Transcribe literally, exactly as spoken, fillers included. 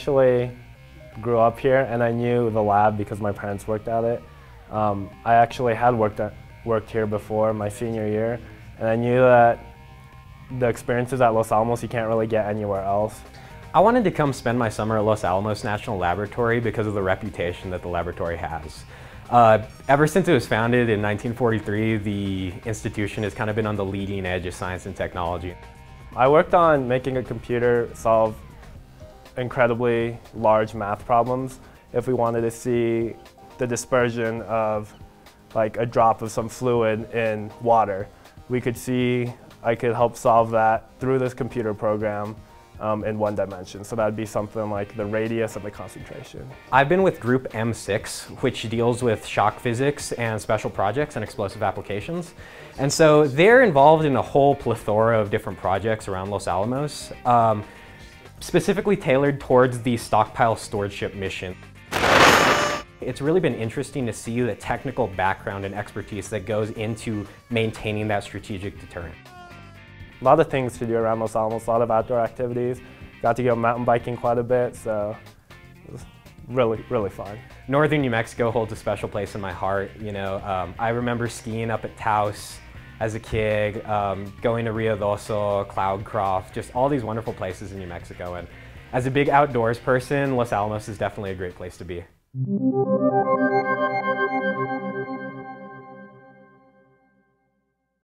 actually grew up here, and I knew the lab because my parents worked at it. Um, I actually had worked, at, worked here before my senior year, and I knew that the experiences at Los Alamos you can't really get anywhere else. I wanted to come spend my summer at Los Alamos National Laboratory because of the reputation that the laboratory has. Uh, ever since it was founded in nineteen forty-three, the institution has kind of been on the leading edge of science and technology. I worked on making a computer solve incredibly large math problems. If we wanted to see the dispersion of like a drop of some fluid in water, we could see, I could help solve that through this computer program um, in one dimension. So that would be something like the radius and the concentration. I've been with Group M six, which deals with shock physics and special projects and explosive applications. And so they're involved in a whole plethora of different projects around Los Alamos. Um, specifically tailored towards the stockpile storage ship mission. It's really been interesting to see the technical background and expertise that goes into maintaining that strategic deterrent. A lot of things to do around Los Alamos, a lot of outdoor activities. Got to go mountain biking quite a bit, so it was really, really fun. Northern New Mexico holds a special place in my heart. You know, um, I remember skiing up at Taos as a kid, um, going to Rio Doso, Cloudcroft, just all these wonderful places in New Mexico. And as a big outdoors person, Los Alamos is definitely a great place to be.